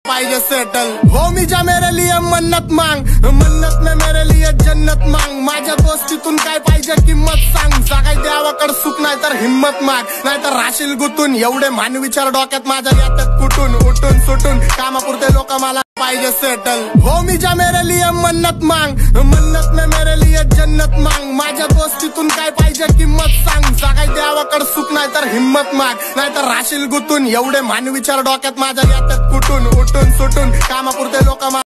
पाहिजे सेटल हो मी जा मेरे लिए मन्नत मांग मन्नत में मेरे लिए जन्नत मांग माझ्या दोस्तीतून काय पाहिजे किंमत सांग सगळ्या देवाकड सुख नाही तर हिम्मत माग नाही तर राशील गुतून एवढे मान विचार डोक्यात माझ्या येतात कुठून उठून सुटून कामापुरते लोक मला पाहिजे सेटल हो मी जा मेरे लिए मन्नत मांग मन्नत में मेरे लिए जन्नत मांग माझ्या दोस्तीतून काय पाहिजे किंमत सांग सगळ्या देवाकड सुख नाही तर हिम्मत माग नाही तर राशील गुतून एवढे मान विचार डोक्यात माझ्या येतात कुठून उठून सुटून कामापुरते लोक